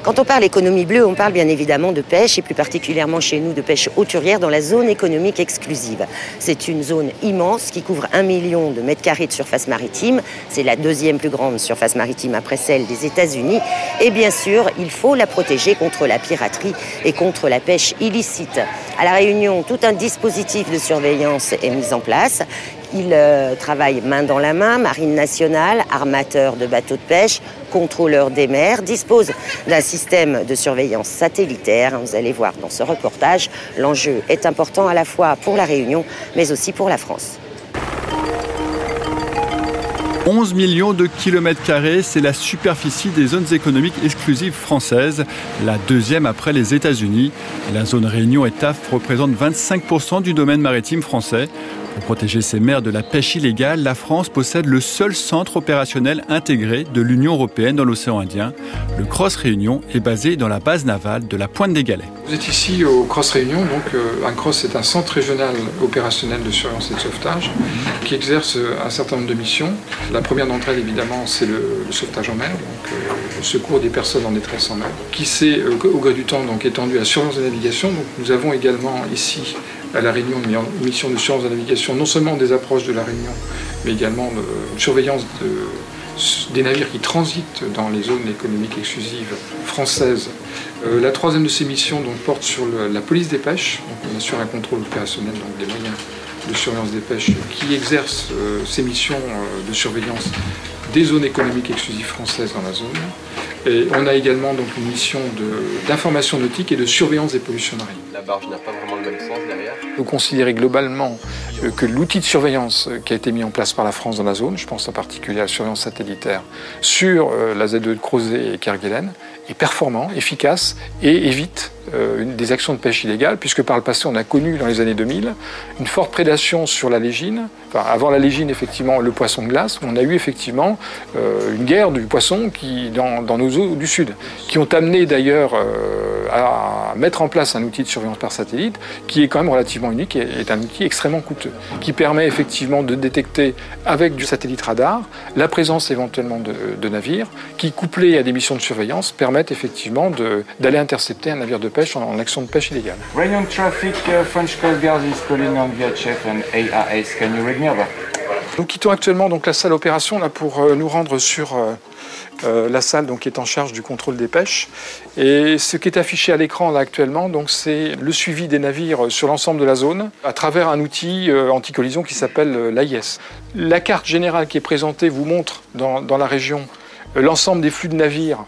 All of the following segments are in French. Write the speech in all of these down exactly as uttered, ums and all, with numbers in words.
Quand on parle économie bleue, on parle bien évidemment de pêche et plus particulièrement chez nous de pêche hauturière dans la zone économique exclusive. C'est une zone immense qui couvre un million de mètres carrés de surface maritime. C'est la deuxième plus grande surface maritime après celle des États-Unis. Et bien sûr, il faut la protéger contre la piraterie et contre la pêche illicite. À La Réunion, tout un dispositif de surveillance est mis en place. Ils euh, travaillent main dans la main, Marine nationale, armateurs de bateaux de pêche, contrôleurs des mers, disposent d'un système de surveillance satellitaire. Vous allez voir dans ce reportage, l'enjeu est important à la fois pour La Réunion, mais aussi pour la France. onze millions de kilomètres carrés, c'est la superficie des zones économiques exclusives françaises, la deuxième après les États-Unis. La zone Réunion et T A F représente vingt-cinq pour cent du domaine maritime français. Pour protéger ses mers de la pêche illégale, la France possède le seul centre opérationnel intégré de l'Union européenne dans l'océan Indien. Le Cross Réunion est basé dans la base navale de la Pointe des Galets. Vous êtes ici au Cross Réunion, donc euh, un Cross c'est un centre régional opérationnel de surveillance et de sauvetage qui exerce un certain nombre de missions. La première d'entre elles évidemment c'est le, le sauvetage en mer, donc euh, le secours des personnes en détresse en mer, qui s'est euh, au gré du temps donc étendu à la surveillance de navigation. Donc nous avons également ici à La Réunion une mission de surveillance de navigation, non seulement des approches de La Réunion, mais également une surveillance de, des navires qui transitent dans les zones économiques exclusives françaises. Euh, la troisième de ces missions donc, porte sur le, la police des pêches. Donc, on assure un contrôle opérationnel donc, des moyens de surveillance des pêches qui exercent euh, ces missions euh, de surveillance des zones économiques exclusives françaises dans la zone. Et on a également donc, une mission d'information nautique et de surveillance des pollutions marines. La barge n'a pas vraiment le même sens derrière. Vous considérez globalement que l'outil de surveillance qui a été mis en place par la France dans la zone, je pense en particulier à la surveillance satellitaire sur la Z deux de Crozet et Kerguelen, est performant, efficace et évite euh, une, des actions de pêche illégale, puisque par le passé on a connu dans les années deux mille une forte prédation sur la légine. Enfin, avant la légine, effectivement, le poisson de glace, on a eu effectivement euh, une guerre du poisson qui, dans, dans nos eaux du Sud, qui ont amené d'ailleurs euh, à mettre en place un outil de surveillance par satellite qui est quand même relativement unique et est un outil extrêmement coûteux, qui permet effectivement de détecter avec du satellite radar la présence éventuellement de, de navires, qui couplés à des missions de surveillance permettent effectivement d'aller intercepter un navire de pêche en, en action de pêche illégale. Réunion traffic, uh, French Coast Guard is calling on V H F and A A S. Can you read me over? Nous quittons actuellement donc la salle opération là pour euh, nous rendre sur euh, euh, la salle donc qui est en charge du contrôle des pêches. Et ce qui est affiché à l'écran là actuellement, donc c'est le suivi des navires sur l'ensemble de la zone à travers un outil euh, anti-collision qui s'appelle euh, l'A I S. La carte générale qui est présentée vous montre dans, dans la région euh, l'ensemble des flux de navires.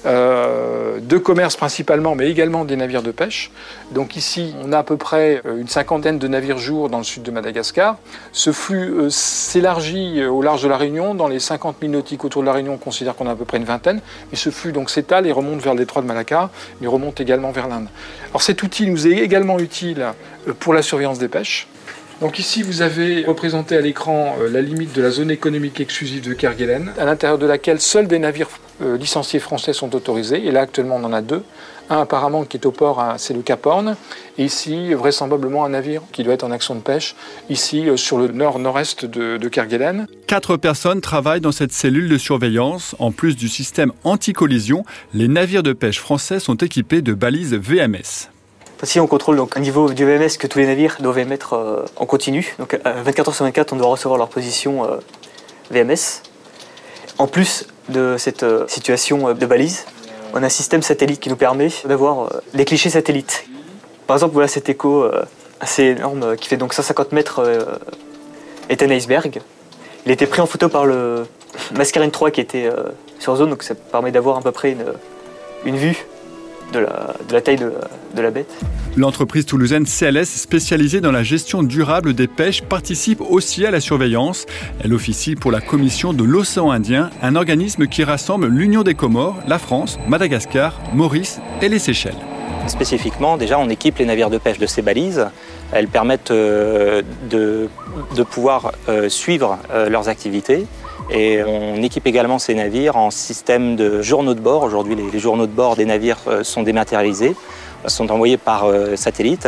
Euh, de commerce principalement, mais également des navires de pêche. Donc ici, on a à peu près une cinquantaine de navires jour dans le sud de Madagascar. Ce flux euh, s'élargit au large de la Réunion. Dans les cinquante milles nautiques autour de la Réunion, on considère qu'on a à peu près une vingtaine. Et ce flux donc s'étale et remonte vers le détroit de Malacca, mais remonte également vers l'Inde. Alors cet outil nous est également utile pour la surveillance des pêches. Donc ici, vous avez représenté à l'écran la limite de la zone économique exclusive de Kerguelen, à l'intérieur de laquelle seuls des navires euh, licenciés français sont autorisés. Et là, actuellement, on en a deux. Un apparemment qui est au port, c'est le Cap Horn. Et ici, vraisemblablement, un navire qui doit être en action de pêche, ici, sur le nord-nord-est de, de Kerguelen. Quatre personnes travaillent dans cette cellule de surveillance. En plus du système anti-collision, les navires de pêche français sont équipés de balises V M S. Ici, on contrôle donc un niveau du V M S que tous les navires doivent émettre euh, en continu. Donc, euh, vingt-quatre heures sur vingt-quatre, on doit recevoir leur position euh, V M S. En plus de cette euh, situation euh, de balise, on a un système satellite qui nous permet d'avoir euh, des clichés satellites. Par exemple, voilà cet écho euh, assez énorme euh, qui fait donc cent cinquante mètres euh, est un iceberg. Il a été pris en photo par le Mascarene trois qui était euh, sur zone, donc ça permet d'avoir à peu près une, une vue De la, de la taille de, de la bête. L'entreprise toulousaine C L S, spécialisée dans la gestion durable des pêches, participe aussi à la surveillance. Elle officie pour la Commission de l'océan Indien, un organisme qui rassemble l'Union des Comores, la France, Madagascar, Maurice et les Seychelles. Spécifiquement, déjà, on équipe les navires de pêche de ces balises. Elles permettent euh, de, de pouvoir euh, suivre euh, leurs activités. Et on équipe également ces navires en système de journaux de bord. Aujourd'hui, les, les journaux de bord des navires euh, sont dématérialisés, sont envoyés par euh, satellite.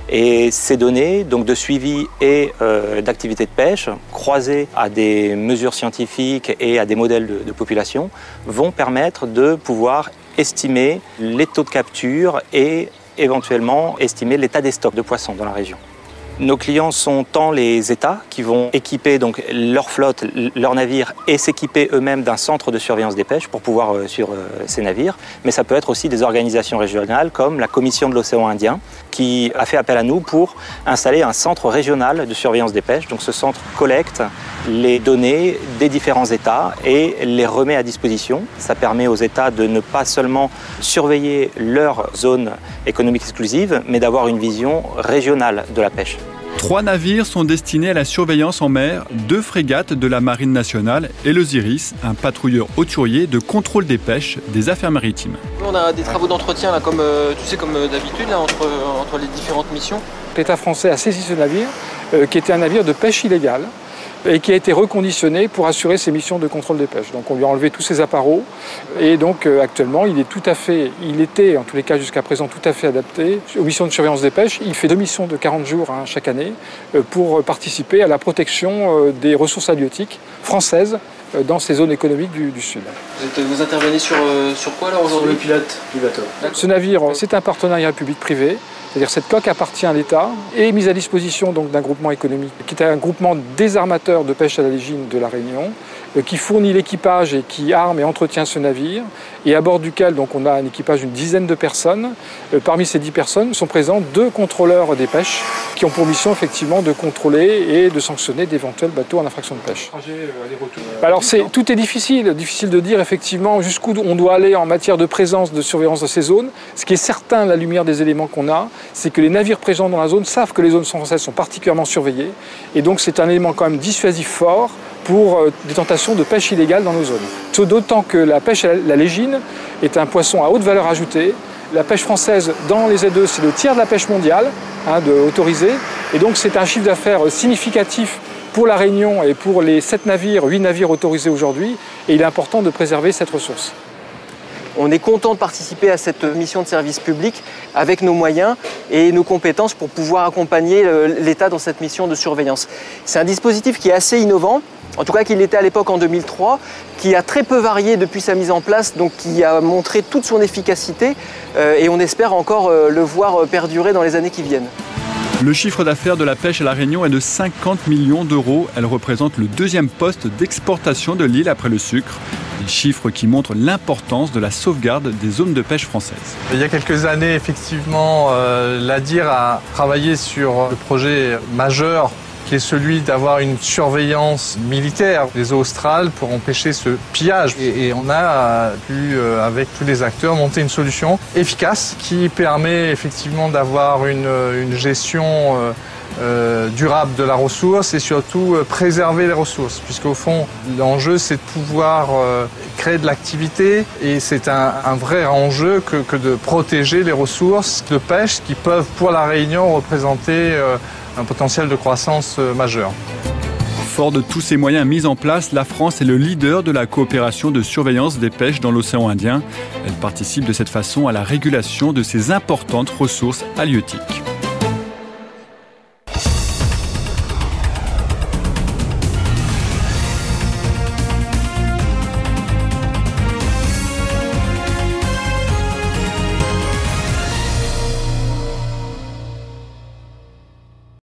Et ces données donc, de suivi et euh, d'activité de pêche, croisées à des mesures scientifiques et à des modèles de, de population, vont permettre de pouvoir estimer les taux de capture et éventuellement estimer l'état des stocks de poissons dans la région. Nos clients sont tant les États qui vont équiper donc leur flotte, leurs navires et s'équiper eux-mêmes d'un centre de surveillance des pêches pour pouvoir euh, suivre euh, ces navires. Mais ça peut être aussi des organisations régionales comme la Commission de l'océan Indien qui a fait appel à nous pour installer un centre régional de surveillance des pêches. Donc ce centre collecte les données des différents États et les remet à disposition. Ça permet aux États de ne pas seulement surveiller leur zone économique exclusive, mais d'avoir une vision régionale de la pêche. Trois navires sont destinés à la surveillance en mer, deux frégates de la Marine nationale et l'Osiris, un patrouilleur hauturier de contrôle des pêches des affaires maritimes. On a des travaux d'entretien, là, comme, euh, tu sais, comme euh, d'habitude, là, entre, entre les différentes missions. L'État français a saisi ce navire, euh, qui était un navire de pêche illégale, et qui a été reconditionné pour assurer ses missions de contrôle des pêches. Donc on lui a enlevé tous ses appareils et donc euh, actuellement il est tout à fait, il était en tous les cas jusqu'à présent tout à fait adapté aux missions de surveillance des pêches. Il fait deux missions de quarante jours hein, chaque année euh, pour participer à la protection euh, des ressources halieutiques françaises euh, dans ces zones économiques du, du Sud. Vous, êtes, vous intervenez sur, euh, sur quoi là aujourd'hui? Sur le pilote du bateau. Ce navire, c'est un partenariat public-privé. C'est-à-dire cette coque appartient à l'État et est mise à disposition donc d'un groupement économique qui est un groupement des armateurs de pêche à la légine de la Réunion euh, qui fournit l'équipage et qui arme et entretient ce navire et à bord duquel donc, on a un équipage d'une dizaine de personnes. Euh, parmi ces dix personnes sont présents deux contrôleurs des pêches qui ont pour mission effectivement de contrôler et de sanctionner d'éventuels bateaux en infraction de pêche. Alors c'est, tout est difficile, difficile de dire effectivement jusqu'où on doit aller en matière de présence, de surveillance de ces zones. Ce qui est certain à la lumière des éléments qu'on a, c'est que les navires présents dans la zone savent que les zones françaises sont particulièrement surveillées. Et donc c'est un élément quand même dissuasif fort pour euh, des tentations de pêche illégale dans nos zones. D'autant que la pêche à la légine est un poisson à haute valeur ajoutée. La pêche française dans les Z E, c'est le tiers de la pêche mondiale hein, de, autorisée. Et donc c'est un chiffre d'affaires significatif pour la Réunion et pour les sept navires, huit navires autorisés aujourd'hui. Et il est important de préserver cette ressource. On est content de participer à cette mission de service public avec nos moyens et nos compétences pour pouvoir accompagner l'État dans cette mission de surveillance. C'est un dispositif qui est assez innovant, en tout cas qu'il était à l'époque en deux mille trois, qui a très peu varié depuis sa mise en place, donc qui a montré toute son efficacité euh, et on espère encore euh, le voir perdurer dans les années qui viennent. Le chiffre d'affaires de la pêche à La Réunion est de cinquante millions d'euros. Elle représente le deuxième poste d'exportation de l'île après le sucre. Des chiffres qui montrent l'importance de la sauvegarde des zones de pêche françaises. Il y a quelques années, effectivement, euh, l'A D I R a travaillé sur le projet majeur qui est celui d'avoir une surveillance militaire des eaux australes pour empêcher ce pillage. Et, et on a pu, euh, avec tous les acteurs, monter une solution efficace qui permet effectivement d'avoir une, une gestion euh, euh, durable de la ressource et surtout euh, préserver les ressources. Puisqu'au fond, l'enjeu, c'est de pouvoir euh, créer de l'activité et c'est un, un vrai enjeu que, que de protéger les ressources de pêche qui peuvent, pour la Réunion, représenter euh, un potentiel de croissance majeur. Fort de tous ces moyens mis en place, la France est le leader de la coopération de surveillance des pêches dans l'océan Indien. Elle participe de cette façon à la régulation de ces importantes ressources halieutiques.